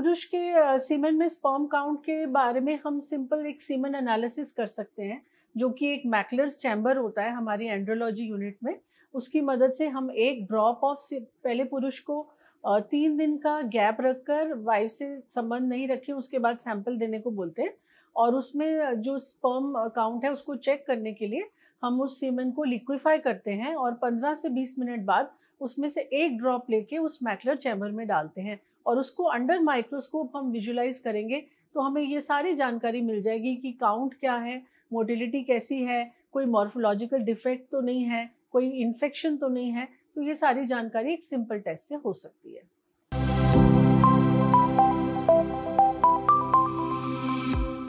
पुरुष के सीमेन में स्पर्म काउंट के बारे में हम सिंपल एक सीमेन एनालिसिस कर सकते हैं, जो कि एक मैकलर्स चैम्बर होता है हमारी एंड्रोलॉजी यूनिट में। उसकी मदद से हम एक ड्रॉप ऑफ पहले पुरुष को 3 दिन का गैप रखकर वाइफ से संबंध नहीं रखें, उसके बाद सैंपल देने को बोलते हैं, और उसमें जो स्पर्म काउंट है उसको चेक करने के लिए हम उस सीमेन को लिक्विफाई करते हैं और 15 से 20 मिनट बाद उसमें से एक ड्रॉप लेके उस मैकलर चैम्बर में डालते हैं, और उसको अंडर माइक्रोस्कोप हम विजुलाइज करेंगे तो हमें ये सारी जानकारी मिल जाएगी कि काउंट क्या है, मोटिलिटी कैसी है, कोई मॉर्फोलॉजिकल डिफेक्ट तो नहीं है, कोई इन्फेक्शन तो नहीं है। तो ये सारी जानकारी एक सिंपल टेस्ट से हो सकती है।